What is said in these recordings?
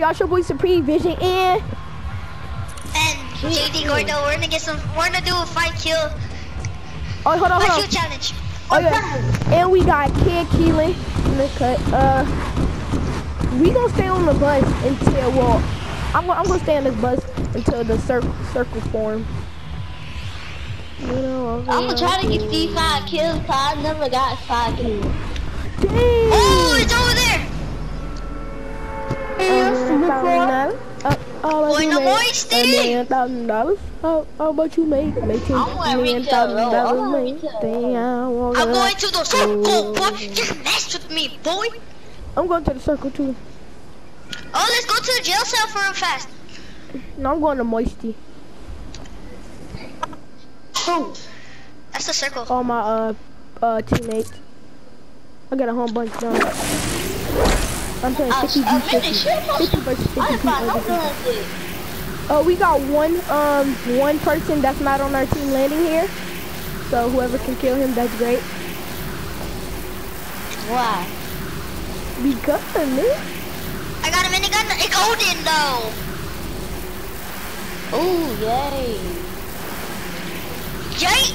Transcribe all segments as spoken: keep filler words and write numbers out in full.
Y'all show boy Supreme Vision and and J D Gordo. We're gonna get some. We're gonna do a fight kill. Oh, hold on, hold Fight on. kill challenge. Oh yeah. And we got Kid Keelan in the cut. Uh, we gonna stay on the bus until well, I'm gonna I'm gonna stay on this bus until the circle circle form. You know, I'm gonna try to get these five kills, cause I never got five kills. Dang. Oh, it's over there. Uh, uh, uh, Boy, no moisty. A million thousand dollars. How, how about you make make ten million thousand dollars? Damn. I'm going to the circle, boy. Just mess with me, boy. I'm going to the circle too. Oh, let's go to the jail cell for real fast. No, I'm going to Moisty. Oh, that's the circle. All my uh uh teammates. I got a whole bunch done. I'm playing fifty v fifty. fifty versus fifty people. Oh, we got one um one person that's not on our team landing here. So whoever can kill him, that's great. Why? Because man. I got a minigun. It's golden though. Oh yay! Jay,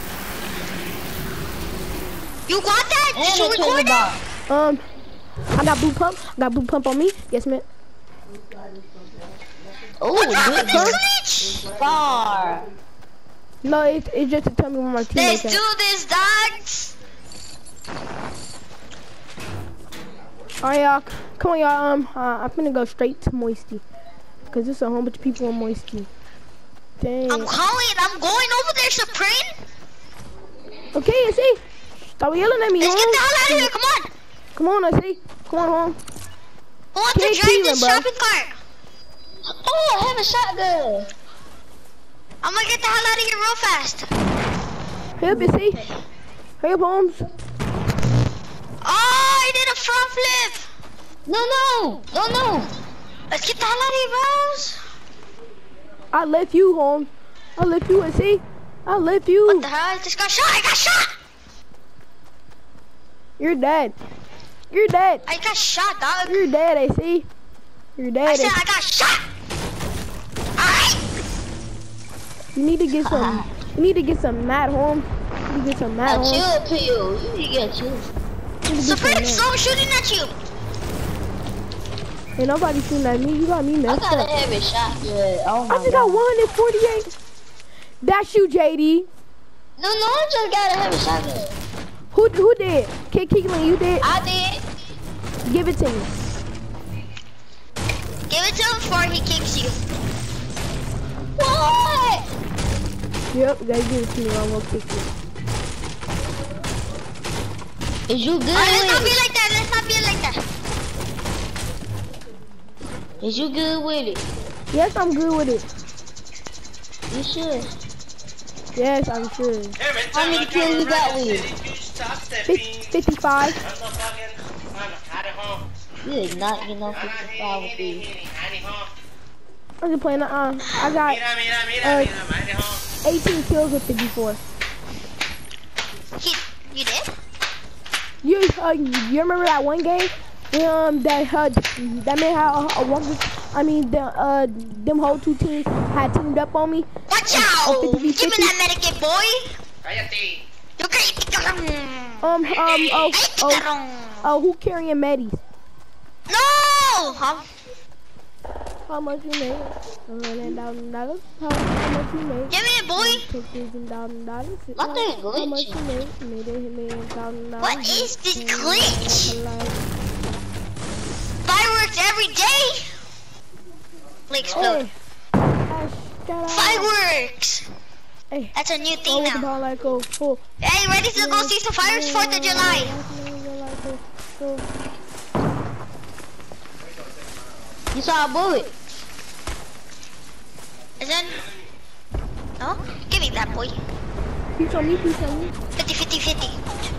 you got that? Did you record that? Um, I got blue pump. I got blue pump on me. Yes, man. Oh, what's up with good this glitch? Far. No, it's it's just to tell me where my teammates Let's at. do this, dogs. Alright, y'all. Come on, y'all. Um, uh, I'm gonna go straight to Moisty, cause there's a whole bunch of people in Moisty. Dang. I'm calling. I'm going over there, Supreme. Okay, I see. Stop yelling at me. Let's home. get the hell out of here. Come on. Come on, I see. Come on, home. Who wants to Kid drive Keelan, this bro. shopping cart? Oh, I have a shotgun. I'm gonna get the hell out of here real fast. Hurry up, you see. Hurry up, Holmes. Oh, I did a front flip. No, no, no, no. Let's get the hell out of here, bros. I left you, Holmes. I left you, I see. I left you. What the hell? I just got shot. I got shot. You're dead. You're dead. I got shot, dog. You're dead, I see. You're dead. I said I got shot. Alright. You need to get some. You need to get some Matt, Holmes. You need to get some Matt, A Holmes. chill pill. You need to get a chill. You need to get some Supreme, Matt. someone shooting at you. Ain't nobody shooting at me. You got me I messed got a up. heavy shotgun. Oh my I just God. got one hundred forty-eight. That's you, J D. No, no, I just got a heavy shotgun. Who who did? Kid Keelan, you did? I did. Give it to me. Give it to him before he kicks you. What? Yep, gotta give it to me. I'm gonna kick you. Is you good Alright, let's not be with like that. Let's not be like that. it? Is you good with it? Yes, I'm good with it. You should. Yes, I'm sure. How many kills you got with you? fifty-five. You did not get no fifty-five with you. I'm just playing. Uh, I got uh, eighteen kills with fifty-four. He, you did? You uh, you remember that one game? Um, that uh, that man had uh, one. I mean, the uh, them whole two teams had teamed up on me. Watch Uh, out! uh, fifty v Give me fifty. that medikit, boy. You can. Um, um, oh, oh, oh, who carrying medis? No! Huh? How much you made? Hundred thousand dollars. How, how much you made? Give me it, boy. Fifteen thousand dollars. My thing How much you glitching. made? Made a million thousand dollars. What is this glitch? Like, Fireworks every day. Like explode. hey, gosh, shut up. Fireworks. Hey, That's a new go thing with the now. ball like go full. Hey, ready to go see some fireworks? Fourth of July. You saw a bullet. Is it? No? Give me that, boy. Peace on me, peace on me. fifty, fifty, fifty.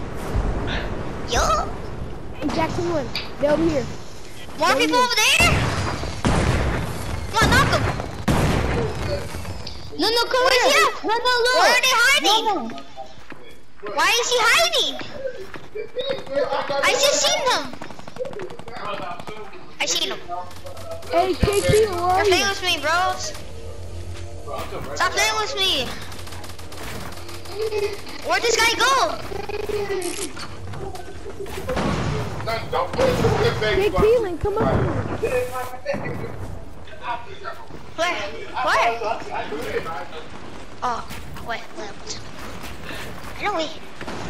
Yo. Hey, Jackson one. They're over here. More people over there? Come on, knock them. No, no, come Where's here. he at? No, no, look. Where are they hiding? No, no. Why is he hiding? I just seen them. I seen them. Hey, K T, where are You're you? playing with me, bros. Stop playing with me. Where'd this guy go? Hey, Keelan, come on. Where? Where? Oh, wait, wait. I know wait.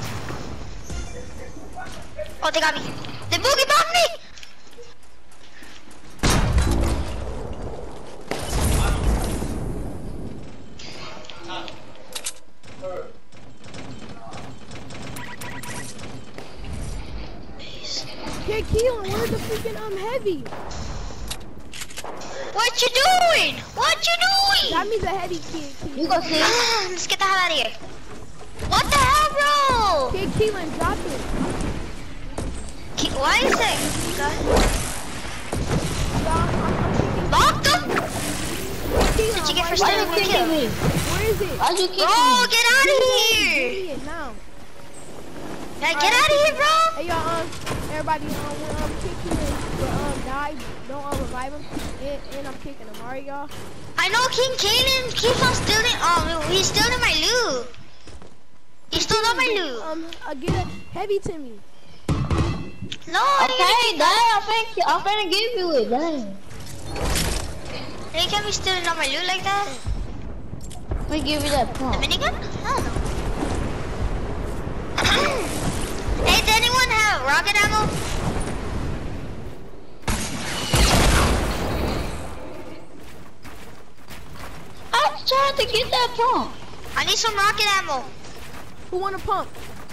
Oh, they got me. They boogie bombed me! Hey, Keelan, where's the freaking um heavy? What you doing? What you doing? That means a heavy kid. You go see. Let's get the hell out of here. What the hell, bro? Hey, Keelan, drop it. Ke Why is it? Locked him? Keelan, Did you get why- first Why time you with kicking kill? me? Where is it? Why you kicking Bro, me? get out of here! Idiot, now. Yeah, get out of here, bro. Hey, y'all, um, everybody, um, when um, K Keelan um, died, don't um, revive him. And, and I'm kicking him, alright, y'all? I know King Kaden keeps on stealing. Um, he's stealing my loot. He stole all my loot. Um, uh, get a heavy to me. No, I Okay, dang, I'm finna, I'm finna give you it, dang. They can't be stealing all my loot like that. Let me give you that The pump. minigun? I don't know. Hey, does anyone have rocket ammo? I was trying to get that pump. I need some rocket ammo. Who want a pump?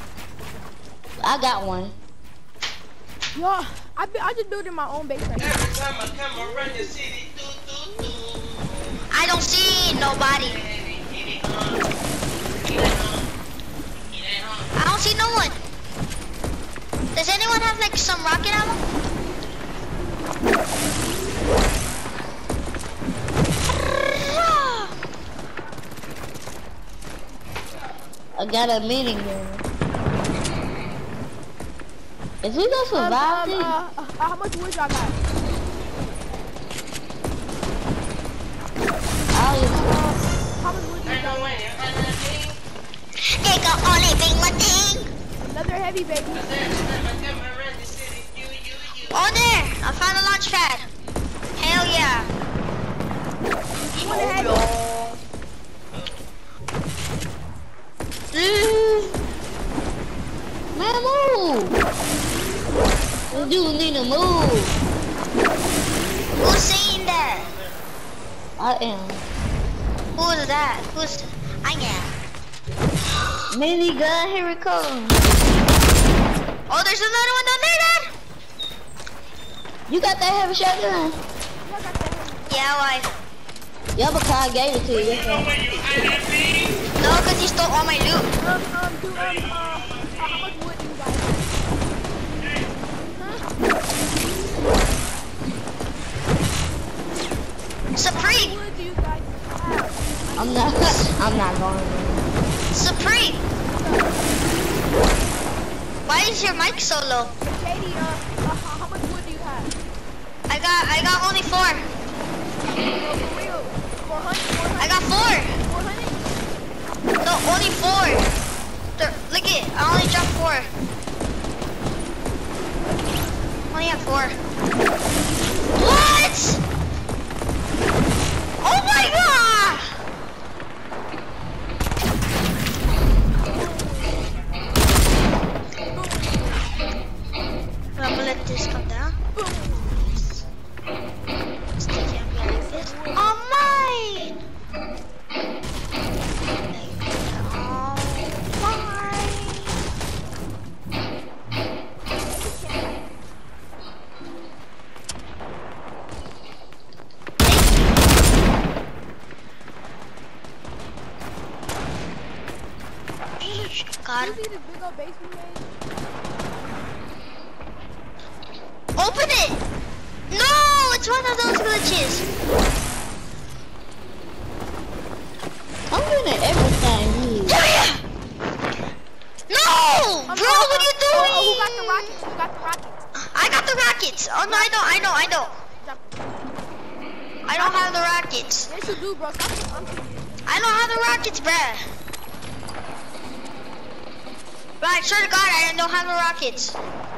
I got one. Y'all, I, be- I just building my own base right now. Every time I come around the city, do, do, do. I don't see nobody. I don't see no one. Does anyone have like some rocket ammo? I got a minigun. Is we gonna Um, survive um, this? uh, uh, how much wood y'all got? I'll Uh, how much wood you I know got? when you find that thing. They got only big one thing. Another heavy, baby. Every time I come around the city, you, you, you. On there, I found a launch pad. Hell yeah. You want a heavy? Man, move! You do need to move. Who's saying that? I am. Who's that? Who's? I am. Minigun, here it comes. Oh, there's another one down there, Dad. You got that heavy shotgun? Yeah, why? Yeah, because I gave it to you. You know where you hide that thing? No, cause he stole all my loot. Um, um, do, um, uh, uh, how much wood do you guys have? Huh? Supreme, What wood do you guys have? I'm not, I'm not going to. Supreme. Why is your mic so low? Katie, uh, uh, how how much wood do you have? I got, I got only four. No, for real. four hundred? I got four. four hundred? No, only four. There, look it, I only dropped four. Only have four. What? Oh my god! I'm gonna let this come down. Stick it like this. Oh mine! Oh mine! God. You see this big old base we made? Open it! No! It's one of those glitches. I'm doing everything. Come here! No! Um, Bro, uh, what are you uh, doing? Oh, who got the rockets? Who got the rockets? I got the rockets. Oh no, I don't, I know, I know. Drop it. I don't have the rockets. Yes, you do, bro. Stop. I'm I don't have the rockets, bruh. Bro, I swear to God, I don't have the rockets.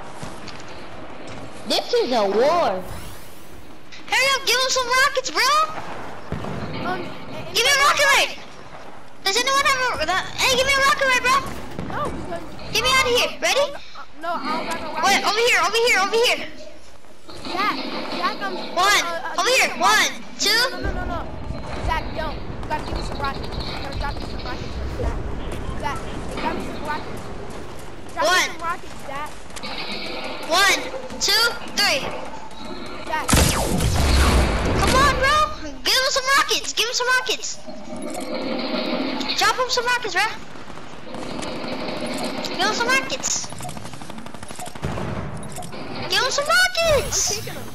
This is a war. Hurry up, give him some rockets, bro. Um, Give me a rocket raid. Does anyone have a... The, hey, give me a rocket raid, bro. no, because... Get me out of here. Ready? No, I don't got no rocket. Wait, over here, over here, over here. Zach, Zach, I'm... One, uh, uh, over here. One, two. No, no, no, no, no. Zach, yo, you gotta give me some rockets. You gotta drop me some rockets, Zach. Zach, you got me some rockets. Drop One. me some rockets, Zach. One, two, three. Zach. Come on, bro. Give him some rockets. Give him some rockets. Drop him some rockets, bro. Give him some rockets. Give him some rockets. I'm taking them.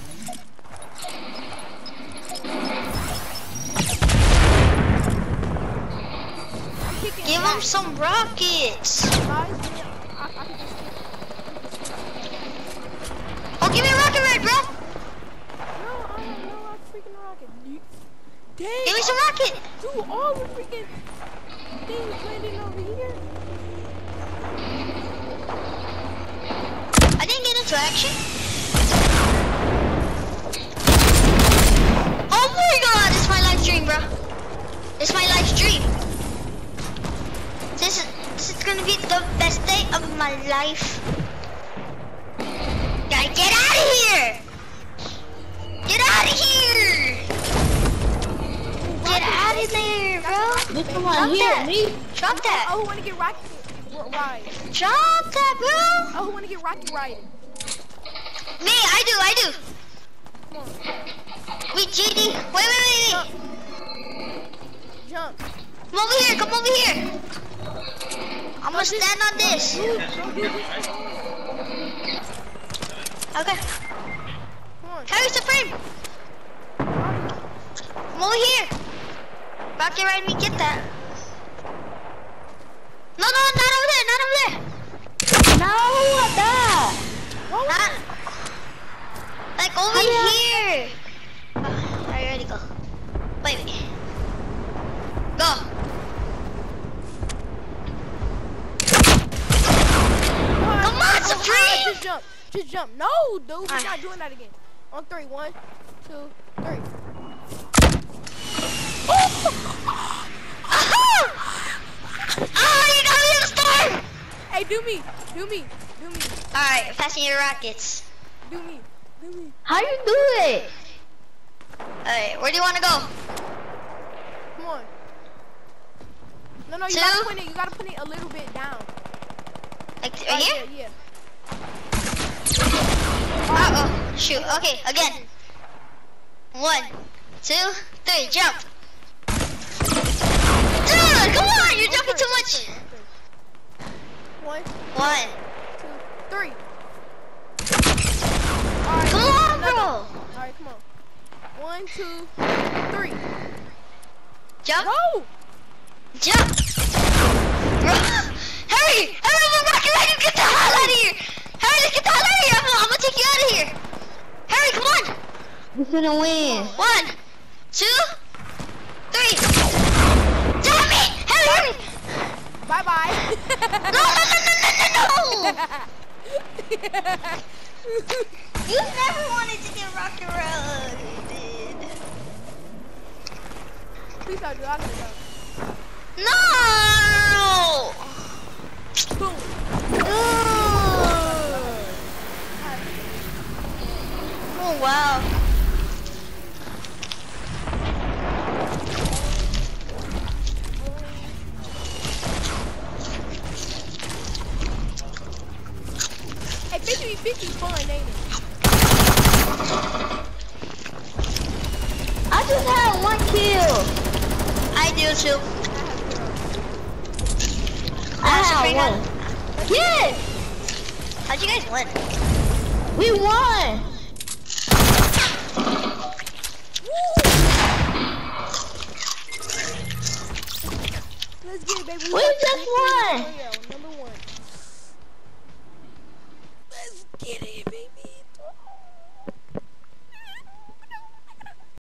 I'm kicking Give Zach. him some rockets. Guys, yeah, I, I can just... Oh, give me a rocket raid, bro. No, I don't know a freaking rocket. Dang. Give me some rocket. Dude, all the freaking things landing over here. I didn't get into action. Oh my God, it's my live stream, bro. It's my live stream. This is this is gonna be the best day of my life. Gotta get out of here! Get out of here! Get out of there, bro! This Drop one here, that. me. Drop that! Oh, who wanna get rocket ride? Drop that, bro! Oh, who wanna get rocket ride? Me, I do, I do. Come on, Wait, J D, wait, wait, wait, jump. wait. Jump. Come over here, come over here. I'm gonna stand on this. Dude, don't do this. Okay. Come on. Harry Supreme. Come over here. Rocket ride me, get that. No, no, not over there, not over there. No, what that? Not, like over here. Oh, are you ready? Go. Wait, wait. Go. Come on, Supreme. Just jump. Just jump. No, dude, we're Alright. not doing that again. On three. One, two, three. Oh, you got me in the storm. Hey, do me. Do me. Do me. Alright, fasten your rockets. Do me. Do me. How you do it? Alright, where do you want to go? Come on. No, no, you Two. gotta put it. You gotta put it a little bit down. Like right Right here? there, yeah. Uh oh, shoot. Okay, again. One, two, three, jump. Dude, come on, you're jumping too much. One, One. two, three. Alright, Come on, another. bro. Alright, come on. One, two, three. Jump. Go! Jump. Bro. Hurry, hurry, we're rocking ready. Get the hell out of here. Hurry, let's get the hell out of here. I'm, I'm gonna take you out of here. Hurry, come on. This gonna win. One, two, three. Damn it! Hurry, hurry. Bye bye. No, no, no, no, no, no, no. You never wanted to get rock and roll, you did. Please don't do. I'm gonna go. No! Boom. Oh wow. Hey, fifty fifty fun, ain't it? I just had one kill. I do too. I had Sabrina. one. Yes, How'd you guys win? we won.